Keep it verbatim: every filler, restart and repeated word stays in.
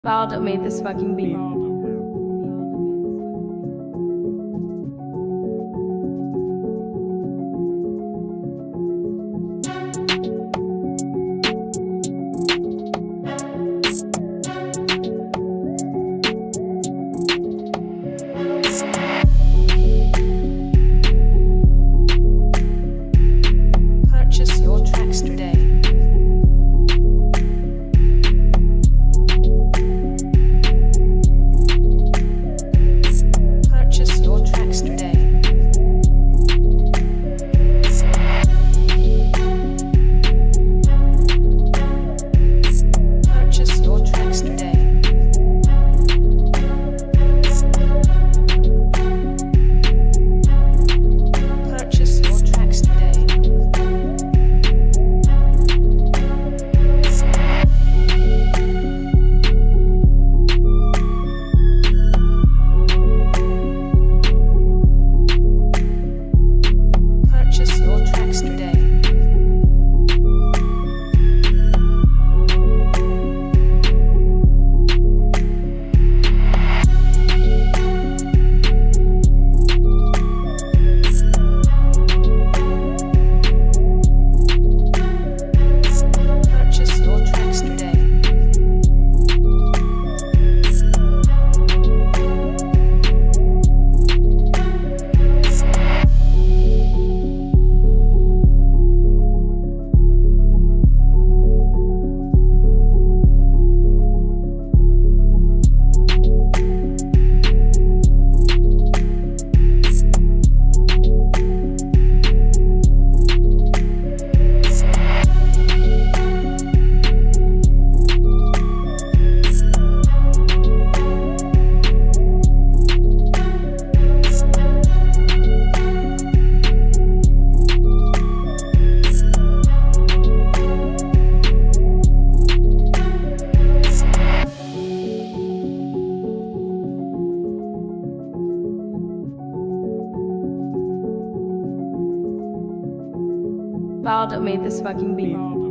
Wilder made this fucking beat. Purchase your tracks today. Purchase your tracks today. Purchase your tracks today. Purchase your tracks today. Purchase your tracks today. Purchase your tracks today. Wilder made this fucking beat.